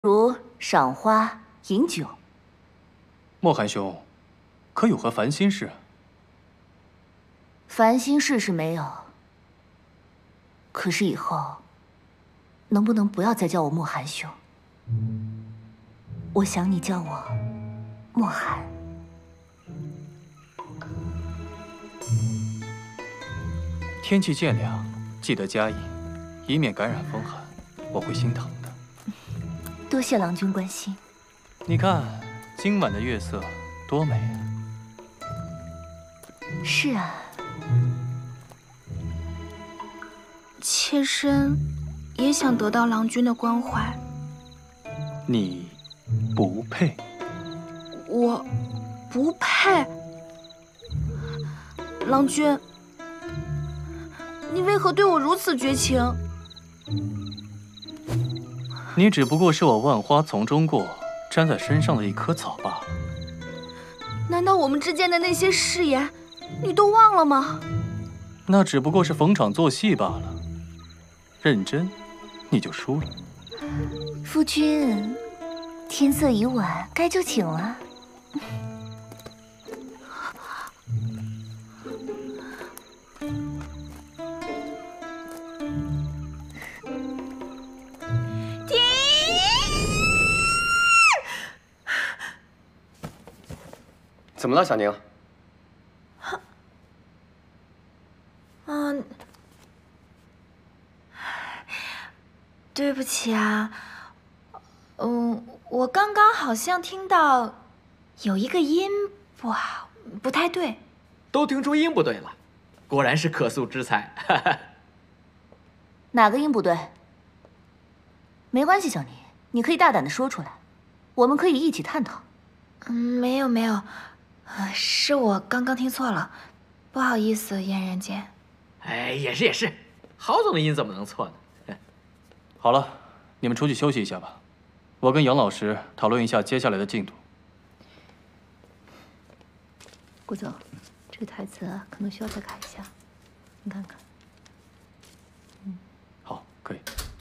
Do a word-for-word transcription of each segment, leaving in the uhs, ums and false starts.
如赏花饮酒。 莫寒兄，可有何烦心事？ 烦心事是没有，可是以后能不能不要再叫我莫寒兄？我想你叫我莫寒。 天气渐凉，记得加饮，以免感染风寒，我会心疼的。 多谢郎君关心。 你看今晚的月色多美啊！ 是啊。 妾身也想得到郎君的关怀。 你不配。 我不配。郎君，你为何对我如此绝情？ 你只不过是我万花丛中过，粘在身上的一棵草罢了。 难道我们之间的那些誓言，你都忘了吗？ 那只不过是逢场作戏罢了。认真，你就输了。 夫君，天色已晚，该就寝了。 怎么了，小宁？ 嗯，对不起啊，嗯，我刚刚好像听到有一个音不好，不太对。 都听出音不对了，果然是可塑之才。 哪个音不对？没关系，小宁，你可以大胆的说出来，我们可以一起探讨。 嗯，没有没有。呃，是我刚刚听错了，不好意思，嫣然姐。 哎，也是也是，郝总的音怎么能错呢？ 好了，你们出去休息一下吧，我跟杨老师讨论一下接下来的进度。 顾总，这个台词啊，可能需要再改一下，你看看。 嗯，好，可以。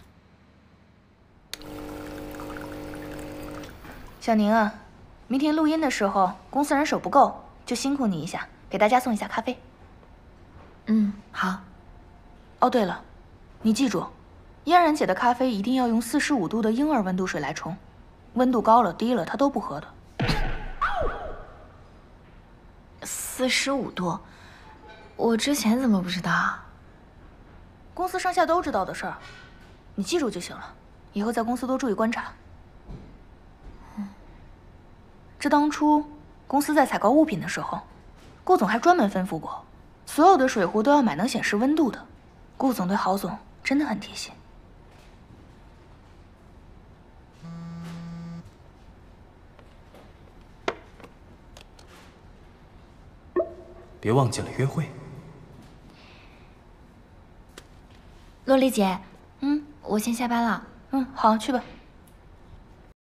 小宁啊。明天录音的时候，公司人手不够，就辛苦你一下，给大家送一下咖啡。嗯，好。哦，对了，你记住，嫣然姐的咖啡一定要用四十五度的婴儿温度水来冲，温度高了低了她都不喝的。四十五度，我之前怎么不知道？公司上下都知道的事儿，你记住就行了。以后在公司多注意观察。这当初公司在采购物品的时候，顾总还专门吩咐过，所有的水壶都要买能显示温度的。顾总对郝总真的很贴心。 别忘记了约会。 洛丽姐，嗯，我先下班了。嗯，好，去吧。